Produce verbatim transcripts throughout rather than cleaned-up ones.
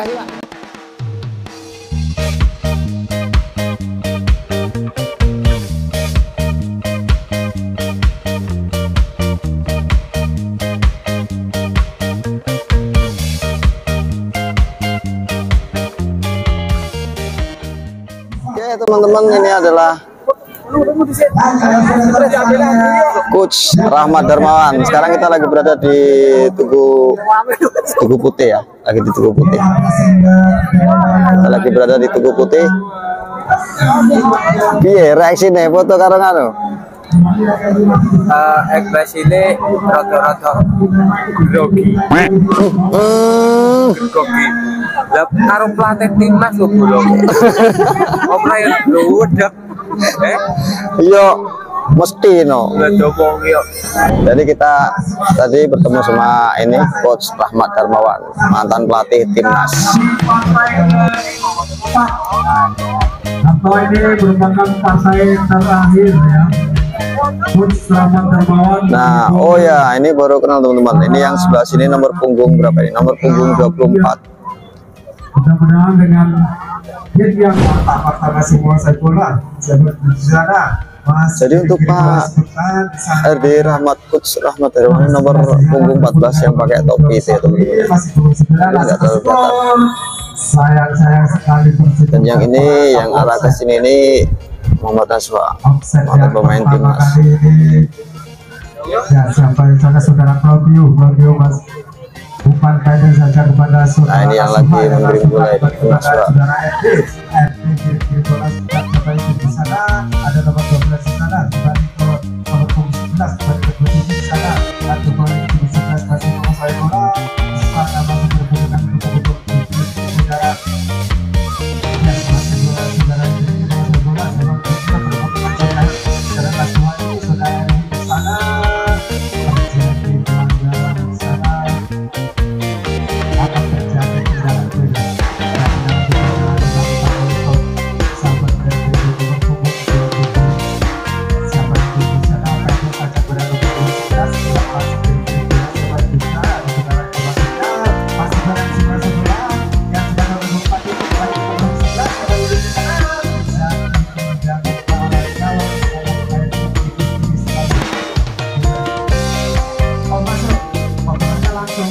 Makasih, Pak. Oke teman-teman, ini adalah Coach Rahmat Darmawan. Sekarang kita lagi berada di Tugu Tugu Putih ya, lagi di Tugu Putih. Kita lagi berada di Tugu Putih. Piye reaksine foto karo ngono? Uh, ekspresine rada-rada grogi. Grogi. Lah karo pelatih timnas lho bolong. Apa ya luwedek. Eh? Iya, mesti no. Jadi kita tadi bertemu sama ini Coach Rahmat Darmawan, mantan pelatih timnas. Atau ini merupakan partai terakhir ya. Coach Rahmat Darmawan. Nah, oh ya, ini baru kenal teman-teman. Ini yang sebelah sini nomor punggung berapa ini? Nomor punggung dua puluh empat. Mudah-mudahan dengan hit yang mantap masih menguasai bola, sahabat di sana. Jadi untuk Pak R D Rahmat, Coach Rahmat Darmawan nomor punggung empat belas yang pakai topi itu ya teman-teman. Sayang-sayang sekali. Dan yang ini yang arah ke sini ini Muhammad Naswa, mantan pemain timnas. Ya, sampai sana saudara Claudio, Claudio Mas. Bukan kaya saja kepada saudara. Nah, ini yang lagi memberi bola ini Naswa. Saudara R D, R D kiri bola sudah sampai di sana. Ada nomor dua belas di sana, kembali ke nomor sebelas, kembali ke dua belas di sana. Ada kembali ke sebelas masih menguasai bola. Sana masih berhubungan untuk saudara. Ya, masih bola saudara R D menguasai bola. Memang kita berhubungan dengan saudara Naswa ini, saudara R D di sana. Terjadi pelanggaran di sana. Akan terjadi kendala beda. Sahabat berada di nomor punggung dua puluh. Siapa yang di sana akan saja berada di nomor sebelas. Lepas dari siapa di sana ada saudara kelasnya masih berada di sebelah sebelah yang sedang nomor empat itu kembali ke nomor sebelas kembali di sana bisa menjaga para calon saya di selalu. Oh masuk, pokoknya langsung.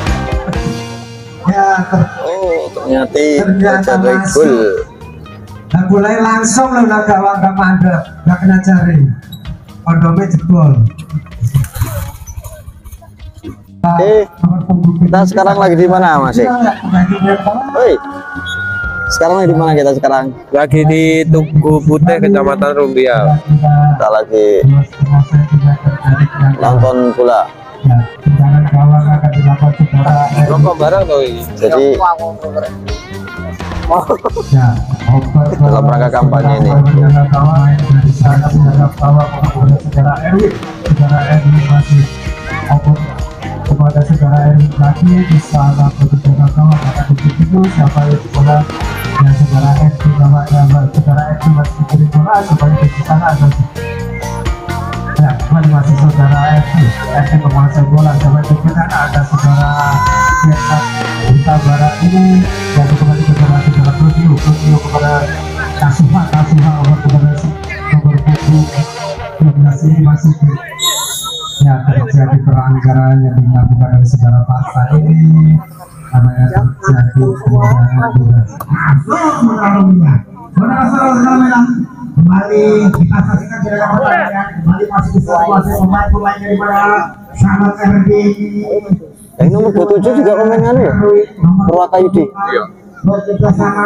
Ya, ter Oh, ternyata ternyata jadi masuk. gol. Nah, mulai langsung loh nak gawang gak mandek, gak kena cari. Kondomnya jebol. Eh, kita sekarang lagi di mana, Mas? Oi. Sekarang lagi di mana kita sekarang? Lagi di Tugu Putih, Kecamatan Rumbia. Kita lagi nonton bola. Ya, tendangan gawang akan dilakukan saudara. Rokok bareng tuh ini. Jadi Ya, oper dalam rangka kampanye ini. Penjaga gawang dari sana penjaga gawang kepada saudara Erwin. Saudara Erwin masih oper kepada saudara Erwin lagi di sana penjaga gawang akan begitu siapa yang bola dan saudara Erwin gawangnya saudara Erwin masih diberi bola supaya di sana ada. Ya, kembali masih saudara Erwin. Erwin menguasai bola sampai di sana ada saudara Vietnam Buta Barat ini dan kembali ke saudara saudara Claudio Claudio kepada Kasuha Kasuha over kepada nomor punggung dua belas ini masih di, ya terjadi pelanggaran yang dilakukan oleh saudara Paksa ini karena terjadi pelanggaran juga. Kembali kita saksikan jalan pertandingan, kembali masih bisa menguasai pemain pemain dari mana Rahmat R D. Eh, nomor dua puluh tujuh juga pemainnya ya? Purwakayudi. Iya. Bekerja sama.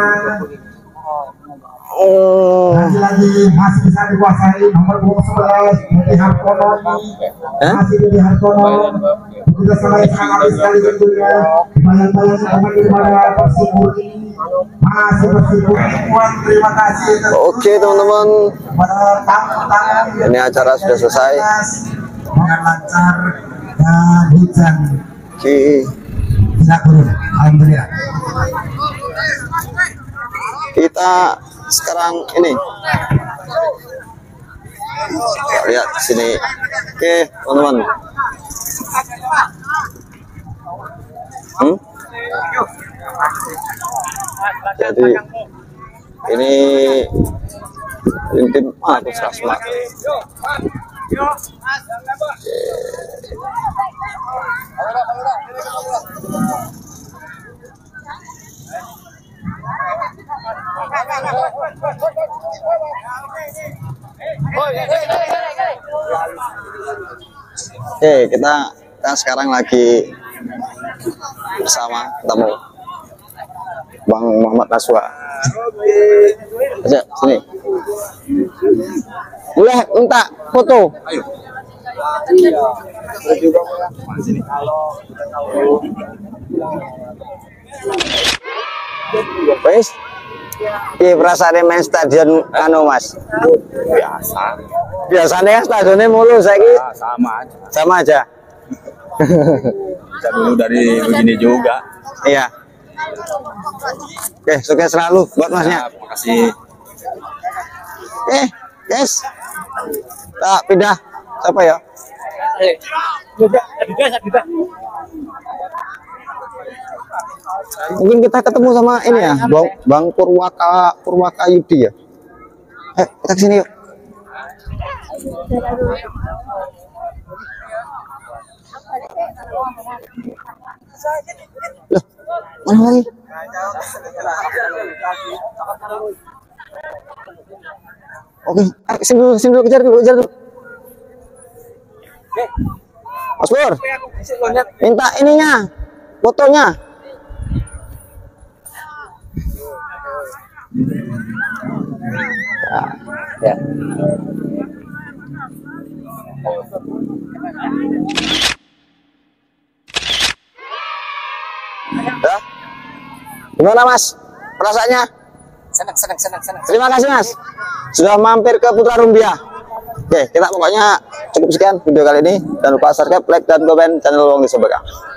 Oh. Lagi-lagi masih bisa dikuasai nomor punggung sebelas Budi Hartono. Masih Budi Hartono. Bekerja sama yang sangat sekali tentunya. Bayang-bayang pemain dari mana Persiburi. Masih Persiburi. Terima kasih. Oke teman-teman, Pada tamu-tamu ini acara sudah selesai. dengan lancar dan hujan Oke. tidak turun. Alhamdulillah. Kita sekarang ini lihat di sini. Oke teman-teman. Hmm? Jadi ini tim Agus Rasma. Oke, kita, kita sekarang lagi bersama ketemu Bang Muhammad Naswa. Aja sini. Boleh minta foto? Ayo. Wes. Iya, perasaannya main stadion anu Mas? Biasa. Biasanya stadionnya mulu saya ki. Ah, sama aja. Sama aja. Kita dulu dari begini juga. Iya. Oke, sukses selalu buat Masnya. Nah, terima kasih. Eh, guys. Tak pindah. Siapa ya? Mungkin kita ketemu sama ini ya, Bang, Bang Purwaka Purwaka Yudi ya. Eh, kita kesini yuk. Loh, mana lagi? Oke, ah, sini dulu, sini dulu, kejar dulu, kejar dulu. Mas Pur, minta ininya, fotonya. Ya. Ya. Ya. Gimana Mas? Perasaannya? Senang, senang, senang, senang. Terima kasih Mas. Sudah mampir ke Putra Rumbia. Oke, kita pokoknya cukup sekian video kali ini. Jangan lupa subscribe, like, dan komen channel Wong Disebegang.